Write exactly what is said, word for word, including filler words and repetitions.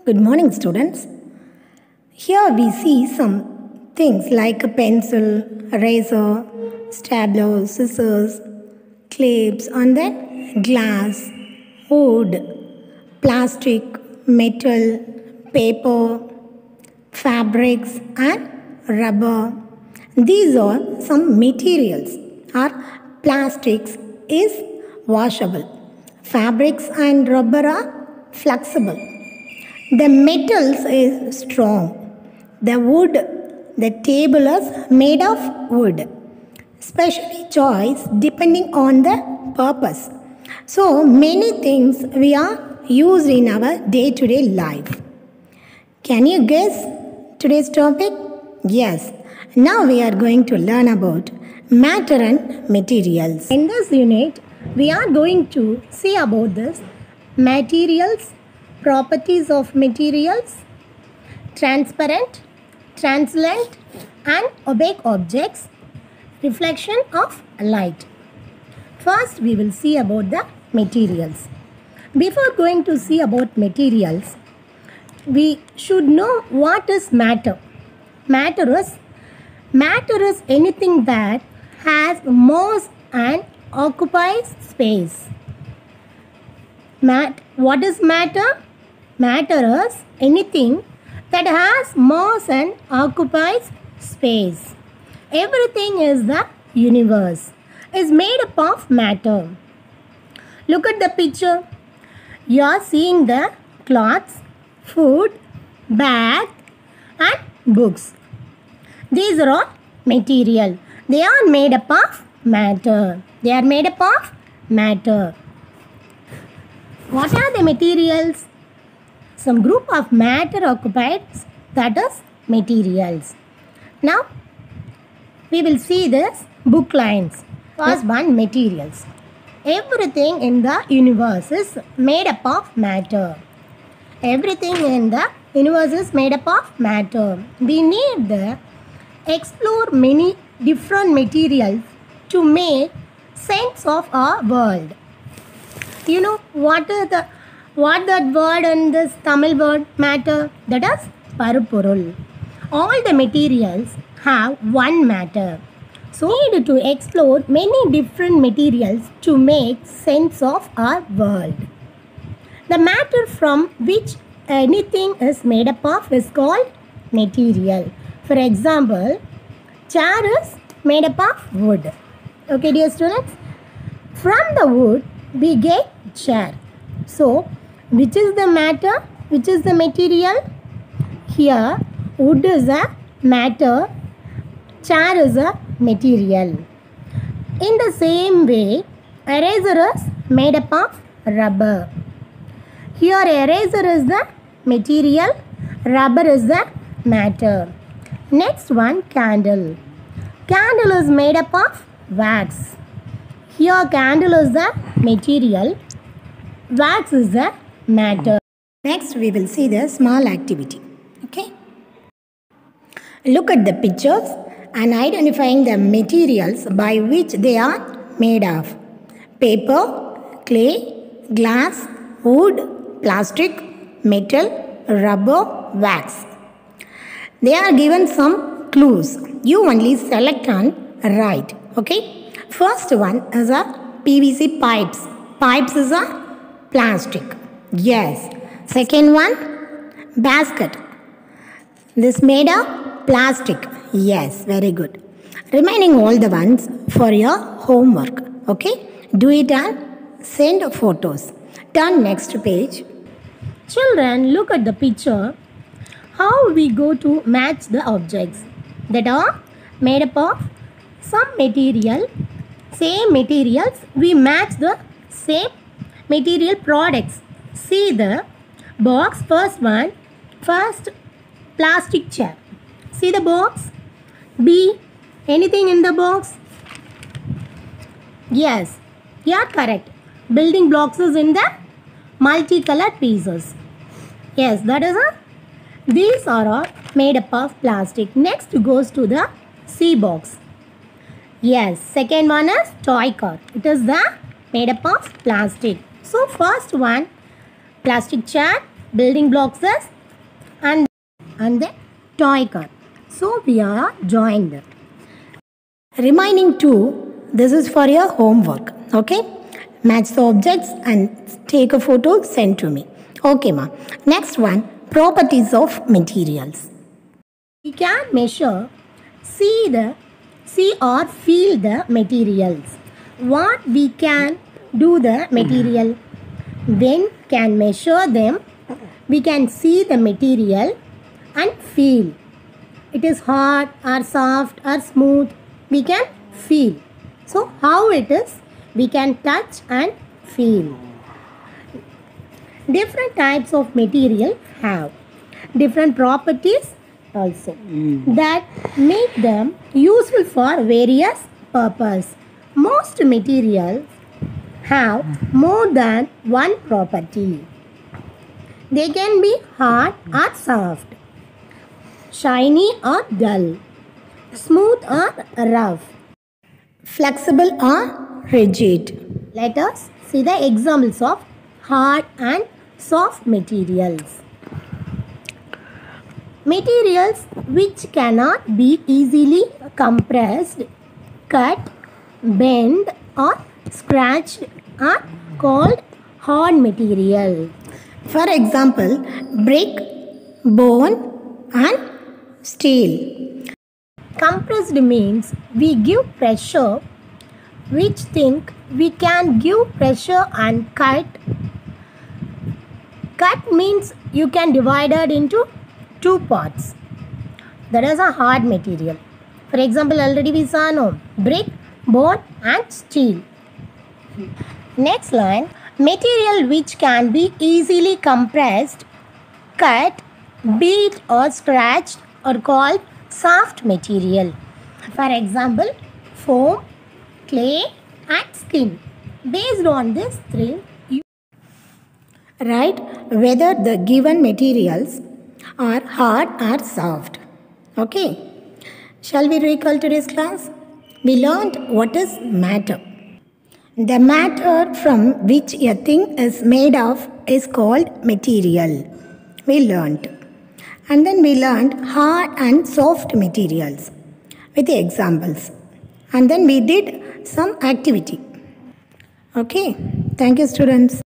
Good morning, students. Here we see some things like a pencil, eraser, stapler, scissors, clips, and then glass, wood, plastic, metal, paper, fabrics, and rubber. These are some materials. Our plastics is washable. Fabrics and rubber are flexible. The metals is strong. The wood, the table is made of wood. Specially choice depending on the purpose. So many things we are used in our day-to-day life. Can you guess today's topic? Yes. Now we are going to learn about matter and materials. In this unit, we are going to see about this materials, properties of materials, transparent, translucent and opaque objects, reflection of light. First, we will see about the materials. Before going to see about materials, we should know what is matter. Matter is, matter is anything that has mass and occupies space. Mat, what is matter? Matter is anything that has mass and occupies space. Everything is the universe is made up of matter. Look at the picture. You are seeing the clothes, food, bag and books. These are all material. They are made up of matter. They are made up of matter. What are the materials? Some group of matter occupies, that is materials. Now, we will see this book lines. First one, materials. Everything in the universe is made up of matter. Everything in the universe is made up of matter. We need to explore many different materials to make sense of our world. You know what is the what that word in this Tamil word matter? That is parupurul. All the materials have one matter. So we need to explore many different materials to make sense of our world. The matter from which anything is made up of is called material. For example, chair is made up of wood. Okay, dear students? From the wood, we get chair. So, which is the matter? Which is the material? Here, wood is a matter, chair is a material. In the same way, eraser is made up of rubber. Here, eraser is the material, rubber is the matter. Next one, candle. Candle is made up of wax. Here, candle is the material, wax is the matter. Next, we will see the small activity. Okay. Look at the pictures and identifying the materials by which they are made of. Paper, clay, glass, wood, plastic, metal, rubber, wax. They are given some clues. You only select and write. Okay. First one is a P V C pipes. Pipes is a plastic. Yes. Second one, basket. This made of plastic. Yes, very good. Remaining all the ones for your homework. Okay. Do it and send photos. Turn next page. Children, look at the picture. How we go to match the objects that are made up of some material. Same materials, we match the same material products. See the box, first one, first plastic chair. See the box? B, anything in the box? Yes, you are correct. Building blocks is in the multicolored pieces. Yes, that is a, these are all made up of plastic. Next goes to the C box. Yes, second one is toy car. It is the made up of plastic. So first one, plastic chair. building blocks is and, and the toy car. So we are drawing them. Remaining two, this is for your homework. Okay? Match the objects and take a photo, send to me. Okay, ma. Next one, properties of materials. We can measure, see the, see or feel the materials. What we can do the material? When can measure them, we can see the material and feel. It is hard or soft or smooth. We can feel. So how it is? We can touch and feel. Different types of material have different properties also mm. that make them useful for various purposes. Most materials have more than one property. They can be hard or soft, shiny or dull, smooth or rough, flexible or rigid. Let us see the examples of hard and soft materials. Materials which cannot be easily compressed, cut, bent or scratched are called hard material. For example, brick, bone and steel. Compressed means we give pressure, which think we can give pressure and cut. Cut means you can divide it into two parts. That is a hard material. For example, already we saw no brick, bone and steel. Next line, material which can be easily compressed, cut, beat or scratched are called soft material. For example, foam, clay and skin. Based on this three, you write whether the given materials are hard or soft. Okay. Shall we recall today's class? We learned what is matter. The matter from which a thing is made of is called material. We learned. And then we learned hard and soft materials with the examples. And then we did some activity. Okay. Thank you, students.